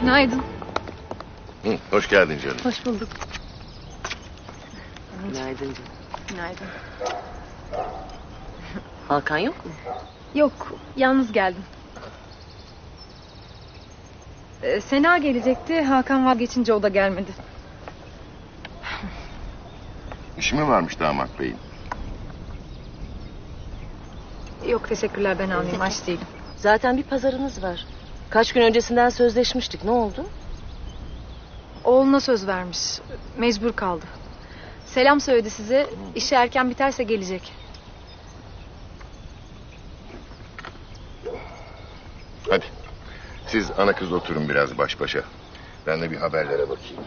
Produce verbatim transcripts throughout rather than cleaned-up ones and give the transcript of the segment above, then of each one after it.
Günaydın. Hı, hoş geldin canım. Hoş bulduk. Günaydın canım. Günaydın. Hakan yok mu? Yok, yalnız geldim. Ee, Sena gelecekti, Hakan vazgeçince o da gelmedi. İşi mi varmış damat beyin? Yok teşekkürler, ben almayayım, aç değilim. Zaten bir pazarınız var. Kaç gün öncesinden sözleşmiştik. Ne oldu? Oğluna söz vermiş, mecbur kaldı. Selam söyledi size, işi erken biterse gelecek. Hadi. Siz ana kız oturun biraz baş başa. Ben de bir haberlere bakayım.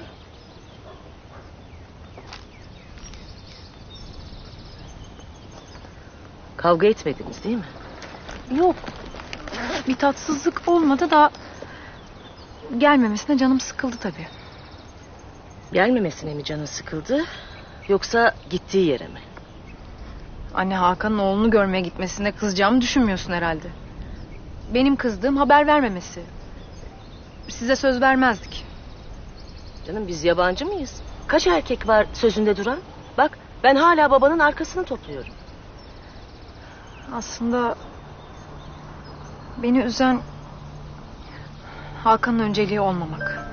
Kavga etmediniz değil mi? Yok, bir tatsızlık olmadı da... gelmemesine canım sıkıldı tabii. Gelmemesine mi canı sıkıldı? Yoksa gittiği yere mi? Anne, Hakan'ın oğlunu görmeye gitmesine kızacağımı düşünmüyorsun herhalde. Benim kızdığım haber vermemesi. Size söz vermezdik. Canım biz yabancı mıyız? Kaç erkek var sözünde duran? Bak ben hala babanın arkasını topluyorum. Aslında... beni üzen... Hakan'ın önceliği olmamak.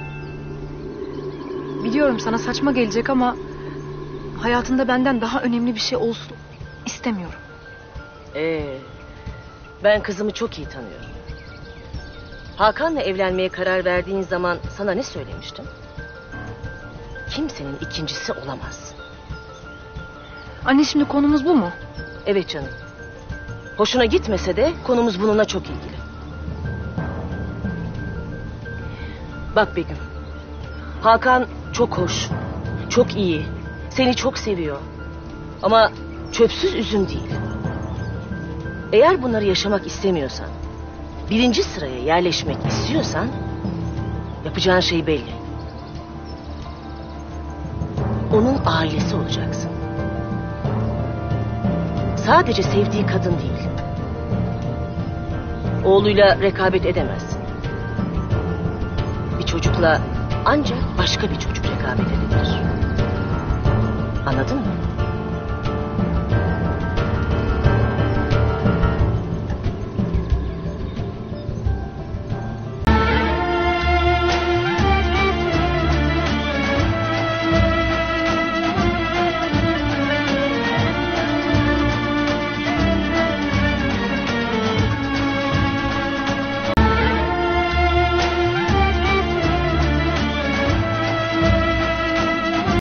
Biliyorum sana saçma gelecek ama... hayatında benden daha önemli bir şey olsun istemiyorum. Ee, ben kızımı çok iyi tanıyorum. Hakan'la evlenmeye karar verdiğin zaman sana ne söylemiştim? Kimsenin ikincisi olamaz. Anne, şimdi konumuz bu mu? Evet canım. Hoşuna gitmese de konumuz bununla çok ilgili. Bak Begüm. Hakan çok hoş, çok iyi, seni çok seviyor. Ama çöpsüz üzüm değil. Eğer bunları yaşamak istemiyorsan, birinci sıraya yerleşmek istiyorsan, yapacağın şey belli. Onun ailesi olacaksın. Sadece sevdiği kadın değil. Oğluyla rekabet edemezsin. Bir çocukla ancak başka bir çocuk rekabet edebilir. Anladın mı?